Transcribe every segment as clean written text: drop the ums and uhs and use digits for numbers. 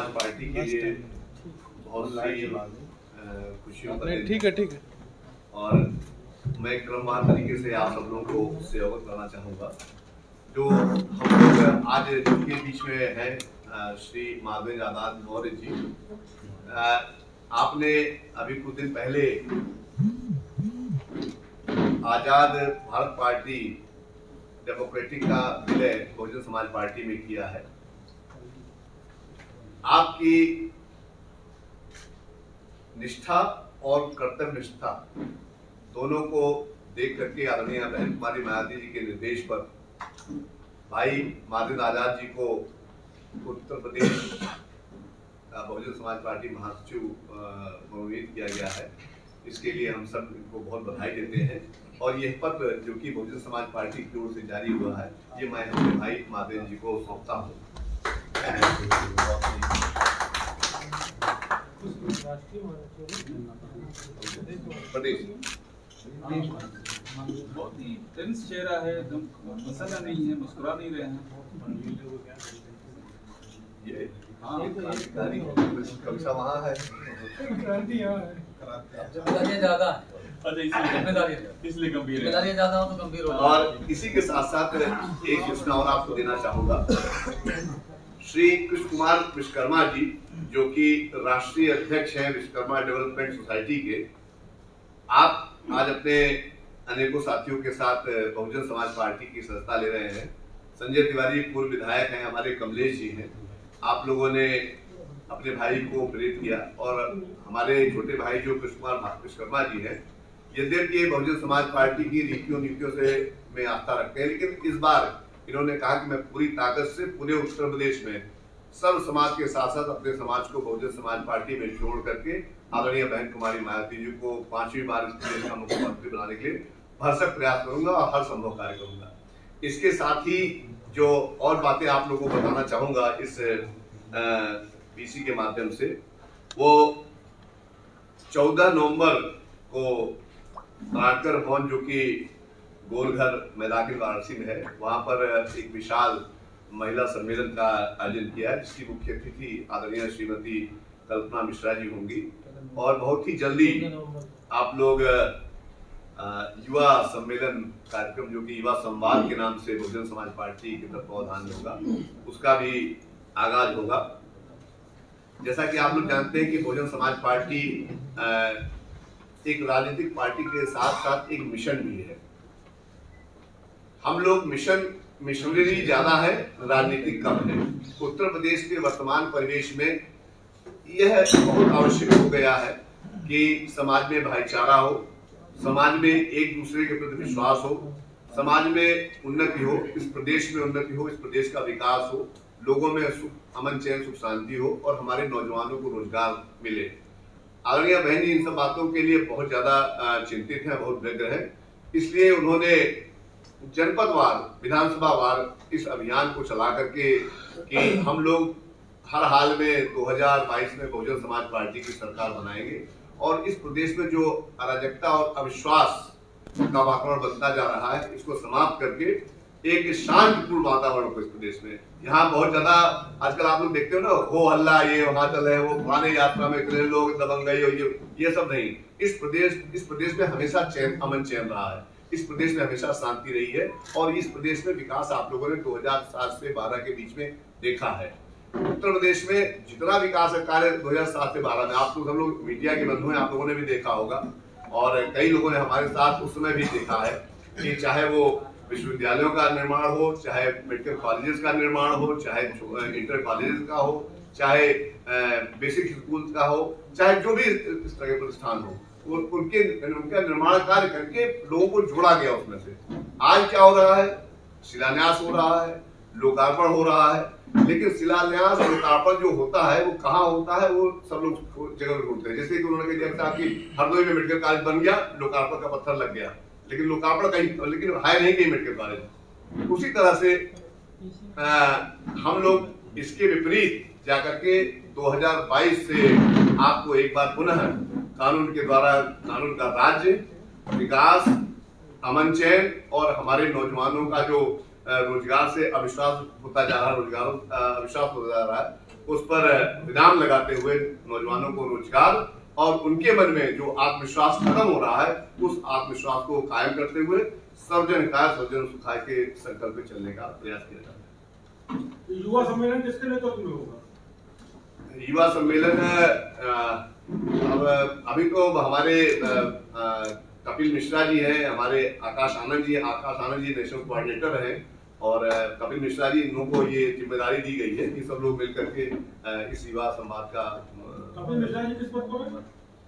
समाज पार्टी के लिए बहुत सी खुशियों का दिन ठीक है और मैं क्रमवार तरीके से आप सब लोगों को उससे अवगत करना चाहूँगा। जो हम लोग आज जिनके बीच में हैं श्री माधवेंद्र आजाद मौर्य जी, आपने अभी कुछ दिन पहले आजाद भारत पार्टी डेमोक्रेटिक का विलय बहुजन समाज पार्टी में किया है। आपकी निष्ठा और कर्तव्य निष्ठा दोनों को देख करके आदरणीय बहन कुमारी मायावती जी के निर्देश पर भाई माधवेंद्र आजाद जी को उत्तर प्रदेश बहुजन समाज पार्टी महासचिव मनोनीत किया गया है। इसके लिए हम सब इनको बहुत बधाई देते हैं और यह पत्र जो कि बहुजन समाज पार्टी की ओर से जारी हुआ है, ये मैं अपने भाई माधवेंद्र जी को सौंपता हूँ। बहुत ही टेंस चेहरा है, एकदम मसला नहीं है, मुस्कुरा नहीं रहे हैं। ये कक्षा वहाँ है, इसलिए गंभीर है। और इसी के साथ साथ एक सूचना और आपको देना चाहूंगा। श्री कृष्ण कुमार विश्वकर्मा जी जो कि राष्ट्रीय अध्यक्ष हैं विश्वकर्मा डेवलपमेंट सोसाइटी के, आप आज अपने अनेकों साथियों के साथ बहुजन समाज पार्टी की सदस्यता ले रहे हैं। संजय तिवारी पूर्व विधायक हैं, हमारे कमलेश जी हैं। आप लोगों ने अपने भाई को प्रेरित किया और हमारे छोटे भाई जो कृष्ण कुमार विश्वकर्मा जी हैं, यद्यपि ये बहुजन समाज पार्टी की रीतियों नीतियों से में आस्था रखते हैं, लेकिन इस बार इन्होंने कहा कि मैं पूरी ताकत से पूरे उत्तर प्रदेश में सर्व समाज के साथ साथ अपने समाज को बहुजन समाज पार्टी में जोड़ करके आदरणीय बहन कुमारी मायावती जी को 5वीं बार इस प्रदेश का मुख्यमंत्री बनाने के लिए भरसक प्रयास करूंगा और हर संभव कार्य करूंगा। इसके साथ ही जो और बातें आप लोगों को बताना चाहूंगा इस पीसी के माध्यम से, वो 14 नवंबर को आटकर भवन जो कि गोलघर मैदान वाराणसी में है, वहां पर एक विशाल महिला सम्मेलन का आयोजन किया है, जिसकी मुख्य अतिथि आदरणीय श्रीमती कल्पना मिश्रा जी होंगी। और बहुत ही जल्दी आप लोग युवा सम्मेलन कार्यक्रम जो कि युवा संवाद के नाम से बहुजन समाज पार्टी के तत्वावधान में होगा, उसका भी आगाज होगा। जैसा कि आप लोग जानते हैं कि बहुजन समाज पार्टी एक राजनीतिक पार्टी के साथ साथ एक मिशन भी है। हम लोग मिशनरी ज्यादा है, राजनीतिक कम है। उत्तर प्रदेश के वर्तमान परिवेश में यह बहुत आवश्यक हो गया है कि समाज में भाईचारा हो, समाज में एक दूसरे के प्रति विश्वास हो, समाज में उन्नति हो, इस प्रदेश में उन्नति हो, इस प्रदेश का विकास हो, लोगों में सुख अमन चैन सुख शांति हो और हमारे नौजवानों को रोजगार मिले। आदरणीय बहन जी इन सब बातों के लिए बहुत ज्यादा चिंतित है, बहुत व्यग्र है। इसलिए उन्होंने जनपदवार विधानसभावार इस अभियान को चला करके कि हम लोग हर हाल में 2022 में बहुजन समाज पार्टी की सरकार बनाएंगे और इस प्रदेश में जो अराजकता और अविश्वास का वातावरण बनता जा रहा है, इसको समाप्त करके एक शांतिपूर्ण वातावरण को इस प्रदेश में। यहाँ बहुत ज्यादा आजकल आप लोग देखते हो ना, हो हल्ला, ये वहां चले, वो पुराने यात्रा में इतने लोग दबंग गए, ये सब नहीं। इस प्रदेश में हमेशा चैन अमन चैन रहा है, इस प्रदेश में हमेशा शांति रही है और इस प्रदेश में विकास आप लोगों ने 2007 से 12 के बीच में देखा है। उत्तर प्रदेश में जितना विकास कार्य 2007 से 12 में, आप लोग हम लोग मीडिया के बंधु हैं, आप लोगों ने भी देखा होगा और कई लोगों ने हमारे साथ उस समय भी देखा है कि चाहे वो विश्वविद्यालयों का निर्माण हो, चाहे मेडिकल कॉलेजेस का निर्माण हो, चाहे इंटर कॉलेजेस का हो, चाहे बेसिक स्कूल का हो, चाहे जो भी इस तरह के प्रतिष्ठान हो, उनका निर्माण कार्य करके लोगों को जोड़ा गया उसमें से। आज क्या हो रहा है? शिलान्यास हो रहा है, लोकार्पण हो रहा है, लेकिन शिलान्यास लोकार्पण जो होता है वो कहाँ होता है, वो सब लोग जगह ढूंढते हैं। जैसे कि उन्होंने कहा कि हरदोई में मेडिकल कॉलेज बन गया, लोकार्पण का पत्थर लग गया, लेकिन लोकार्पण कहीं, लेकिन है नहीं कहीं मेडिकल कॉलेज। उसी तरह से हम लोग इसके विपरीत जाकर के 2022 से आपको एक बार पुनः कानून के द्वारा कानून का राज्य, विकास, अमन चैन और हमारे नौजवानों का जो रोजगार से अविश्वास होता जा रहा है, अविश्वास होता जा रहा है, उस पर विराम लगाते हुए नौजवानों को रोजगार और उनके मन में जो आत्मविश्वास खत्म हो रहा है उस आत्मविश्वास को कायम करते हुए सर्वजन हिताय सर्वजन सुखाय के संकल्प पे चलने का प्रयास किया जाता है। युवा सम्मेलन किसके नेतृत्व में होगा? युवा सम्मेलन अभी तो हमारे कपिल मिश्रा जी हैं, हमारे आकाश आनंद जी नेशनल कोऑर्डिनेटर हैं और कपिल मिश्रा जी इनको ये जिम्मेदारी दी गई है कि सब लोग मिलकर के इस युवा संवाद का। कपिल मिश्रा जी किस पद पर हैं?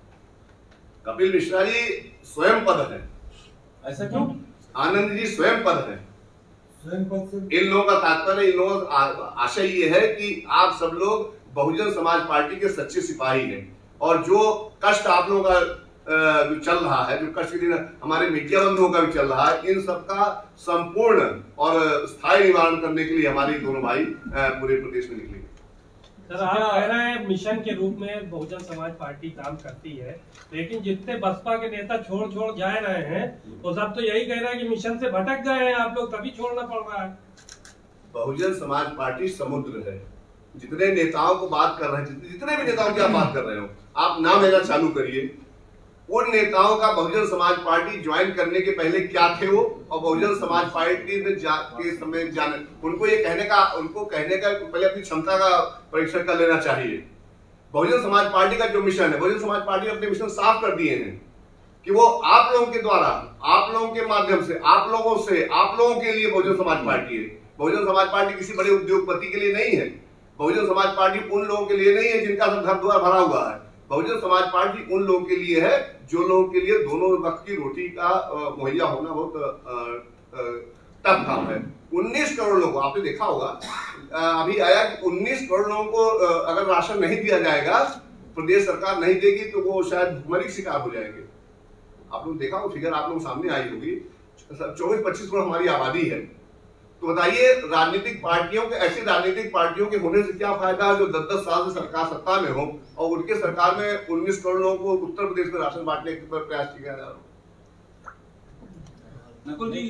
कपिल मिश्रा जी स्वयं पद है। ऐसा क्यों? आनंद जी स्वयं पद है। स्वयं पद से इन लोगों का तात्पर्य, इन लोगों का आशय ये है कि आप सब लोग बहुजन समाज पार्टी के सच्चे सिपाही हैं और जो कष्ट आप लोगों का जो चल रहा है, जो कष्ट दिन हमारे मीडिया बंधुओं का भी चल रहा है, इन सबका संपूर्ण और स्थायी निवारण करने के लिए हमारे दोनों भाई पूरे प्रदेश में निकलेंगे। सर, आप कह रहे हैं मिशन के रूप में बहुजन समाज पार्टी काम करती है, लेकिन जितने बसपा के नेता छोड़ जा रहे हैं वो सब तो यही कह रहे हैं कि मिशन से भटक गए हैं आप लोग, तभी छोड़ना पड़ रहा है। बहुजन समाज पार्टी समुद्र है। जितने नेताओं को बात कर रहे हैं, जितने भी नेताओं की आप बात कर रहे हो, आप नाम लेना चालू करिए। उन नेताओं का बहुजन समाज पार्टी ज्वाइन करने के पहले क्या थे वो, और बहुजन समाज पार्टी में के समय जाने उनको कहने का पहले अपनी क्षमता का परीक्षण कर लेना चाहिए। बहुजन समाज पार्टी का जो मिशन है, बहुजन समाज पार्टी अपने मिशन साफ कर दिए हैं कि वो आप लोगों के द्वारा, आप लोगों के माध्यम से, आप लोगों के लिए बहुजन समाज पार्टी है। बहुजन समाज पार्टी किसी बड़े उद्योगपति के लिए नहीं है। बहुजन समाज पार्टी उन लोगों के लिए नहीं है जिनका सब घर द्वार भरा हुआ है। बहुजन समाज पार्टी उन लोगों के लिए है जो लोगों के लिए दोनों वक्त की रोटी का मुहैया होना बहुत टफ काम है। 19 करोड़ लोगों, आपने देखा होगा अभी आया कि 19 करोड़ लोगों को अगर राशन नहीं दिया जाएगा, प्रदेश सरकार नहीं देगी तो वो शायद भुखमरी का शिकार हो जाएंगे। आप लोग देखा, वो फिगर आप लोग सामने आई होगी। 24-25 करोड़ हमारी आबादी है। तो बताइए, राजनीतिक पार्टियों के, ऐसी राजनीतिक पार्टियों के होने से क्या फायदा है जो 10-10 साल से सरकार सत्ता में हो और उनके सरकार में 19 करोड़ लोगों को उत्तर प्रदेश में राशन बांटने के प्रयास किया जा रहा है। नकुल जी,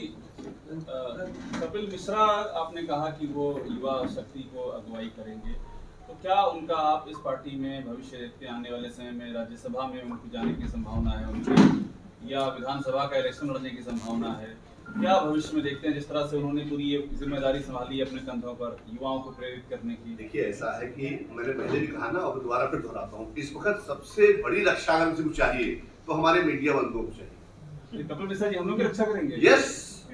कपिल मिश्रा आपने कहा कि वो युवा शक्ति को अगुवाई करेंगे, तो क्या उनका आप इस पार्टी में भविष्य देखते आने वाले समय में राज्यसभा में उनको जाने की संभावना है उनकी, या विधानसभा का इलेक्शन लड़ने की संभावना है? क्या भविष्य में देखते हैं जिस तरह से उन्होंने पूरी ये जिम्मेदारी संभाली है अपने कंधों पर युवाओं को प्रेरित करने की? देखिए, ऐसा है कि मैंने पहले भी कहा ना और दोबारा फिर दोहराता हूँ, इस वक्त सबसे बड़ी रक्षा अगर किसी को चाहिए तो हमारे मीडिया बंधुओं को चाहिए। कपिल मिश्रा जी हम लोग की रक्षा करेंगे। यस,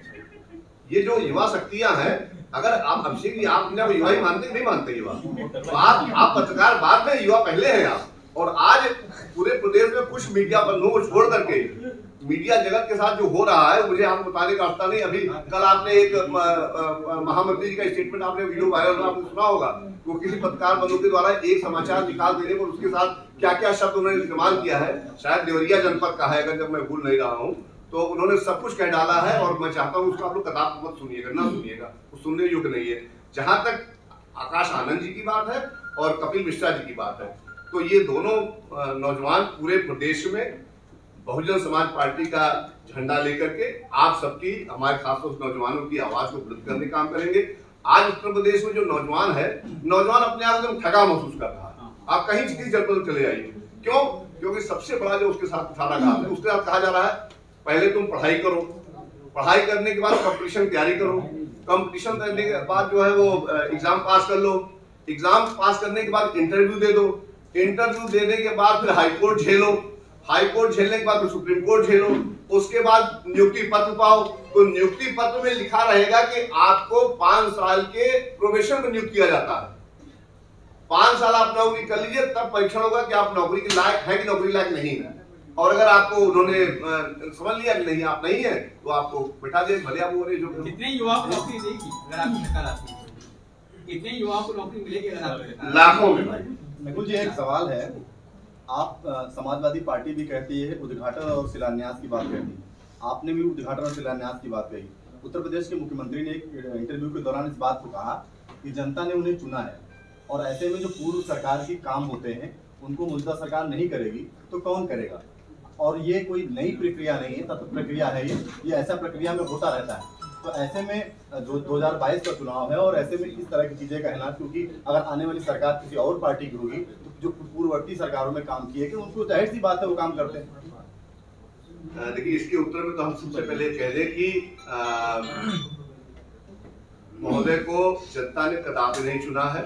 ये जो युवा शक्तियां हैं, अगर आप अभिषेक जी आप अपने आप युवा ही मानते नहीं मानते युवा? तो आप पत्रकार बाद में, युवा पहले हैं आप। और आज पूरे प्रदेश में कुछ मीडिया बंधुओं को छोड़ करके मीडिया जगत के साथ जो हो रहा है मुझे आपको बताने का रास्ता नहीं। अभी कल आपने एक महामंत्री जी का स्टेटमेंट, आपने वीडियो वायरल आपने सुना होगा, वो किसी पत्रकार बंधु के द्वारा एक समाचार निकाल देने पर उसके साथ क्या क्या शब्द उन्होंने इस्तेमाल किया है। शायद देवरिया जनपद का है, अगर जब मैं भूल नहीं रहा हूँ, तो उन्होंने सब कुछ कह डाला है। और मैं चाहता हूँ उसको आप लोग कदाप मत सुनिएगा, ना सुनिएगा, वो सुनने योग्य नहीं है। जहां तक आकाश आनंद जी की बात है और कपिल मिश्रा जी की बात है, तो ये दोनों नौजवान पूरे प्रदेश में बहुजन समाज पार्टी का झंडा लेकर के आप सबकी, हमारे खासतौर से नौजवानों की आवाज को बुलंद करने का काम करेंगे। आज उत्तर प्रदेश में जो नौजवान है, नौजवान अपने आप एकदम ठगा महसूस कर रहा है। आप कहीं किसी जनपद चले जाइए, क्यों? क्योंकि सबसे बड़ा जो उसके साथ उठाघात है, उसके साथ कहा जा रहा है पहले तुम पढ़ाई करो, पढ़ाई करने के बाद कंपटीशन की तैयारी करो, कंपटीशन करने के बाद जो है वो एग्जाम पास कर लो, एग्जाम पास करने के बाद इंटरव्यू दे दो, इंटरव्यू देने के बाद फिर हाई कोर्ट झेलो, हाई कोर्ट झेलने के बाद सुप्रीम कोर्ट झेलो, उसके बाद नियुक्ति पत्र पाओ। तो नियुक्ति पत्र में लिखा रहेगा कि आपको 5 साल के प्रोबेशन में नियुक्त किया जाता है। 5 साल आप नौकरी कर लीजिए, तब परीक्षण होगा कि आप नौकरी के लायक है कि नौकरी लायक नहीं है। और अगर आपको उन्होंने समझ लिया कि नहीं, आप नहीं है, तो आपको बैठा दे, भले आप वो जो। कितने युवाओं को नौकरी देगी अगर आपकी सरकार आती है? कितने युवाओं को नौकरी मिलेगी अगर आपकी? लाखों में भाई। नकुल जी, एक सवाल है। आप समाजवादी पार्टी भी कहती है, उद्घाटन और शिलान्यास की बात कहती है, आपने भी उद्घाटन और शिलान्यास की बात कही। उत्तर प्रदेश के मुख्यमंत्री ने एक इंटरव्यू के दौरान इस बात को कहा कि जनता ने उन्हें चुना है और ऐसे में जो पूर्व सरकार के काम होते हैं उनको मौजूदा सरकार नहीं करेगी तो कौन करेगा? और ये कोई नई प्रक्रिया नहीं है, तत्व प्रक्रिया है। ये ऐसा प्रक्रिया में होता रहता है। तो ऐसे में जो 2022 का चुनाव है और ऐसे में इस तरह की चीजें कहना, क्योंकि अगर आने वाली सरकार किसी और पार्टी की होगी तो जो पूर्ववर्ती सरकारों में काम किए कि उनको जाहिर सी बात है वो काम करते हैं। देखिए, इसके उत्तर में तो हम सबसे पहले कह दें कि महोदय को जनता ने कदापि नहीं चुना है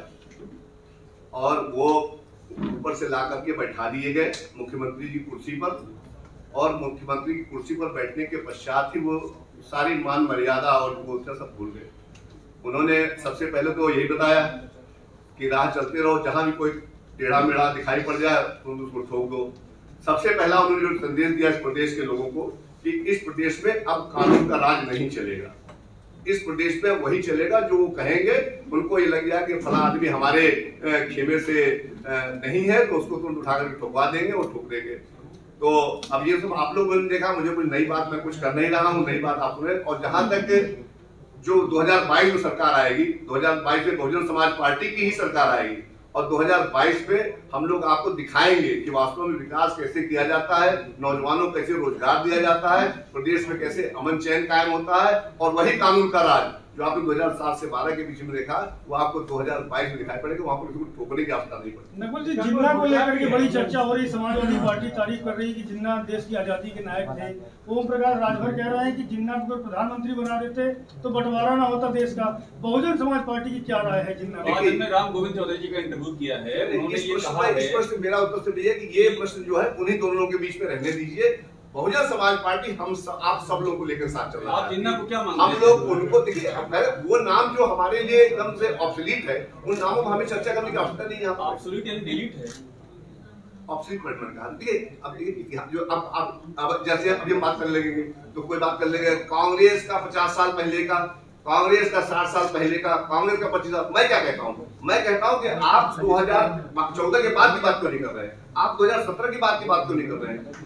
और वो ऊपर से ला करके बैठा दिए गए मुख्यमंत्री की कुर्सी पर, और मुख्यमंत्री की कुर्सी पर बैठने के पश्चात ही वो सारी मान मर्यादा और वो सब भूल गए। उन्होंने सबसे पहले तो यही बताया कि राह चलते रहो, जहां भी कोई टेढ़ा मेढ़ा दिखाई पड़ जाए तो उसको ठोक दो। सबसे पहला उन्होंने जो संदेश दिया इस प्रदेश के लोगों को कि इस प्रदेश में अब कानून का राज नहीं चलेगा, इस प्रदेश में वही चलेगा जो वो कहेंगे। उनको ये लग गया कि फला आदमी हमारे खेमे से नहीं है तो उसको तुरंत उठा करके ठोकवा देंगे और ठोक देंगे। तो अब ये सब आप लोगों ने देखा, मुझे कोई नई बात मैं कुछ कर नहीं रहा हूँ, नई बात आप सुने। और जहां तक जो 2022 में सरकार आएगी, 2022 में बहुजन समाज पार्टी की ही सरकार आएगी और 2022 में हम लोग आपको दिखाएंगे कि वास्तव में विकास कैसे किया जाता है, नौजवानों को कैसे रोजगार दिया जाता है, प्रदेश में कैसे अमन चैन कायम होता है, और वही कानून का राज जो आपने 2007 से 12 के बीच में देखा वो आपको 2022 में दिखाई पड़ेगा। वहां पर किसी को ठोकने की आवश्यकता नहीं पड़ती। नकुल जी, जिन्ना को लेकर के बड़ी चर्चा हो रही, समाजवादी पार्टी तारीफ कर रही है कि जिन्ना देश की आजादी के नायक थे। ओम प्रकाश राजभर कह रहे हैं कि जिन्ना को प्रधानमंत्री बना देते तो बंटवारा ना होता देश का। बहुजन समाज पार्टी की क्या राय है जिन्ना? आज हमने राम गोविंद चौधरी जी का इंटरव्यू किया है, उन्होंने ये कहा है, इस प्रश्न मेरा उत्तर सिर्फ ये कि ये प्रश्न जो है उन्हीं दोनों लोगों के बीच में रहने दीजिए। बहुजन समाज पार्टी आप सब लोगों को लेकर साथ चल रहा है। आप जिन्ना को क्या मानते हम हैं? लोग उनको देखिए, वो नाम जो हमारे लिए एकदम से ऑब्सोलीट है, उन नामों पर हमें चर्चा करने की आवश्यकता नहीं है। ऑब्सोल्यूट यानी डिलीट है। ऑब्सोलीट वर्ड का देखिए, अब देखिए इतिहास जो अब जैसे अब हम बात कर लेंगे तो कोई बात कर लेंगे कांग्रेस का 50 साल पहले का, कांग्रेस का 60 साल पहले का, कांग्रेस का 25 साल। मैं क्या कहता हूँ, मैं कहता हूँ कि आप 2014 के बाद की बात क्यों नहीं कर रहे हैं, आप 2017 की बात क्यों नहीं कर रहे हैं।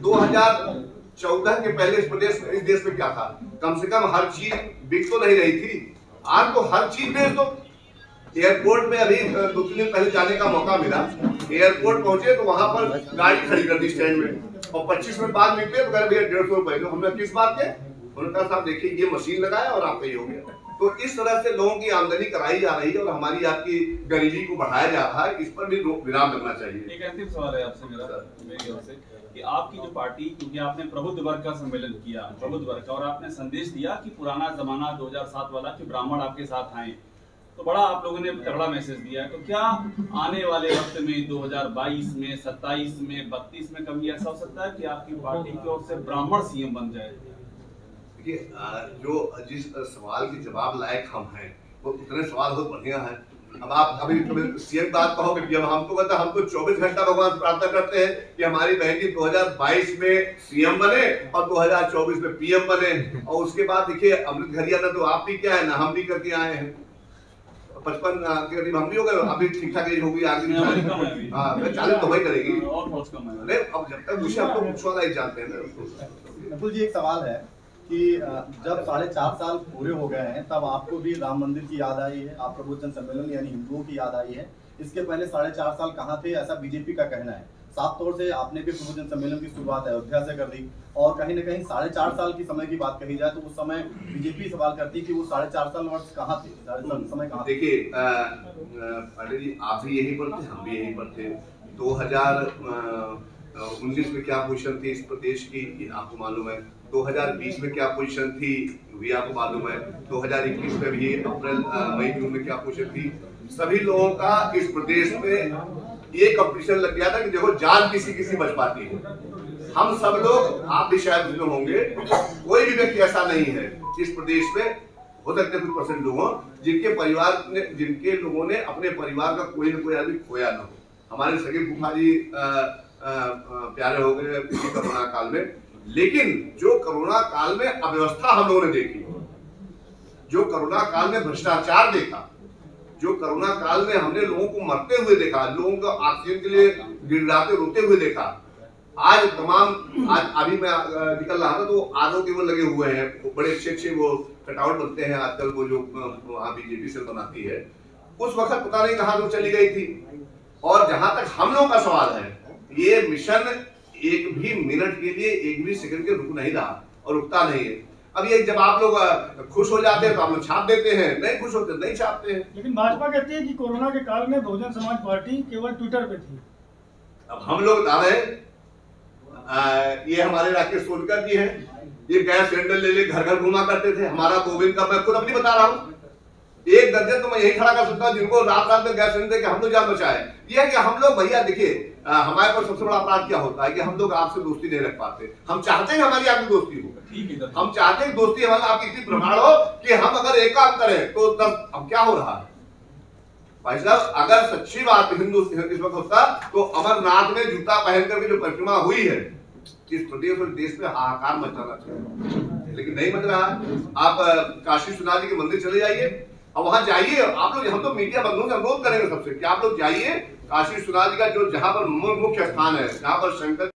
2014 के पहले इस देश में क्या था, कम से कम हर चीज बिक तो नहीं रही थी। आज तो हर चीज बेच दो। एयरपोर्ट में अभी 2-3 दिन पहले जाने का मौका मिला, एयरपोर्ट पहुंचे तो वहां पर गाड़ी खड़ी कर दी स्टैंड में और 25 मिनट बाद निकले तो कह भैया 150 रुपए। तो हमने किस बात के, उन्होंने कहा साहब देखिए ये मशीन लगाया और आपका ये हो गया। तो इस तरह से लोगों की आमदनी कराई जा रही है और हमारी आपकी गरीबी को बढ़ाया जा रहा है, इस पर भी विराम लगना चाहिए। एक अंतिम सवाल है आपसे मेरी ओर से कि आपकी जो पार्टी, क्योंकि आपने प्रबुद्ध वर्ग का सम्मेलन किया, प्रबुद्ध वर्ग का, और आपने संदेश दिया कि पुराना जमाना 2007 वाला कि ब्राह्मण आपके साथ आए, तो बड़ा आप लोगों ने तगड़ा मैसेज दिया है। तो क्या आने वाले वक्त में 2022 में, 27 में, 32 में कभी ऐसा हो सकता है कि आपकी पार्टी की ओर से ब्राह्मण सीएम बन जाए? देखिए, जो जिस सवाल के जवाब लायक हम हैं वो उतने सवाल बहुत बढ़िया हैं। अब आप अभी सीएम बात कहोगे, जब हमको कहता हम तो 24 घंटा भगवान से प्रार्थना करते हैं कि हमारी बहन जी 2022 में सीएम बने और 2024 में पीएम बने। और उसके बाद देखिए अमृत घरिया ना तो आप भी क्या है ना हम भी करके आए हैं, 55 के करीब हम भी हो गए, अभी ठीक ठाक एज हो गई आगे। हाँ, 40 तो वही करेगी और बहुत कम है। अरे अब जब तक मुझे आप तो पूछने वाला ही जानते हैं ना। नकुल जी, एक सवाल है कि जब 4.5 साल पूरे हो गए हैं तब आपको भी राम मंदिर की याद आई है, आप प्रबोधन सम्मेलन यानी हिंदुओं की याद आई है। इसके पहले 4.5 साल कहाँ थे, ऐसा बीजेपी का कहना है। साफ तौर से आपने भी प्रबोधन सम्मेलन की शुरुआत अयोध्या से कर दी और कहीं ना कहीं 4.5 साल की समय की बात कही जाए तो उस समय बीजेपी सवाल करती कि वो 4.5 साल वर्ष कहाँ थे, 4.5 साल समय कहाँ थे? देखिए पांडे जी, आप भी यहीं पर थे, हम भी यहीं पर थे। 2019 में क्या पोजीशन थी इस प्रदेश की आपको मालूम है, 2020 में क्या पोजीशन थी भी आपको मालूम है, 2021 में भी अप्रैल मई जून में क्या पोजीशन थी। सभी लोगों का इस प्रदेश में ये कंपटीशन लग गया था कि देखो जान किसी बच पाती है। हम सब लोग, आप भी शायद उसमें होंगे, कोई भी व्यक्ति ऐसा नहीं है इस प्रदेश में, हो सकते कुछ परसेंट लोग हों जिनके लोगों ने अपने परिवार का कोई न कोई आदमी खोया ना हो। हमारे सगे फूफा जी प्यारे हो गए कोरोना काल में, लेकिन जो कोरोना काल में अव्यवस्था हम लोगों ने देखी, जो कोरोना काल में भ्रष्टाचार देखा, जो कोरोना काल में हमने लोगों को मरते हुए देखा, लोगों को ऑक्सीजन के लिए गिड़गिड़ाते रोते हुए देखा। आज अभी मैं निकल रहा था तो आरओ के वो लगे हुए हैं, बड़े अच्छे वो कटआउट बनते हैं आजकल, वो जो वहाँ बीजेपी से बनाती है। उस वक्त पता नहीं कहाँ तो चली गई थी। और जहां तक हम लोगों का सवाल है, ये मिशन एक भी मिनट के लिए, एक भी सेकंड के रुक नहीं रहा और रुकता नहीं है। अब ये जब आप लोग खुश हो जाते हैं तो आप लोग छाप देते हैं, नहीं खुश होते नहीं छापते हैं। लेकिन भाजपा कहती है कि कोरोना के काल में बहुजन समाज पार्टी केवल ट्विटर पे थी। अब हम लोग बता रहे हैं, ये हमारे राकेश सोनकर जी हैं, ये गैस सिलेंडर ले घर घर घुमा करते थे। हमारा गोविंद का मैं खुद अपनी बता रहा हूँ, एक दर्जन तो मैं यही खड़ा कर सकता हूँ जिनको रात रात में गैस सिलेंडर के हम लोग जान बचाए। ये है कि हम लोग भैया देखिए, हमारे पर सबसे बड़ा अपराध क्या होता है कि हम लोग आपसे दोस्ती नहीं रख पाते। हम चाहते हैं हमारी आपकी दोस्ती हो, हम चाहते हैं दोस्ती हमारी आपकी इतनी प्रगाढ़ हो कि हम अगर एक काम करें तो 10। अब क्या हो रहा है भाई साहब, अगर सच्ची बात हिंदू इस वक्त होता तो अमरनाथ में जूता पहन करके जो परिक्रमा हुई है, इस प्रदेश और देश में हाहाकार मचाना चाहिए, लेकिन नहीं मच रहा। आप काशी विश्वनाथ जी के मंदिर चले जाइए और वहां जाइए आप लोग। हम तो मीडिया बंधुओं से अनुरोध करेंगे सबसे कि आप लोग जाइए काशी विश्वनाथ जी का जो जहां पर मुख्य स्थान है, जहां पर शंकर